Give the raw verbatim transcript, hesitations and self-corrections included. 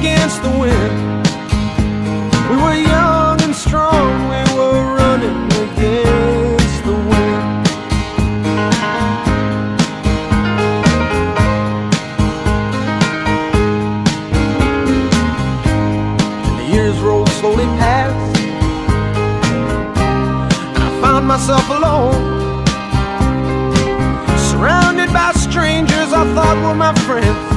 against the wind. We were young and strong, we were running against the wind. And the years rolled slowly past, and I found myself alone, surrounded by strangers I thought were my friends.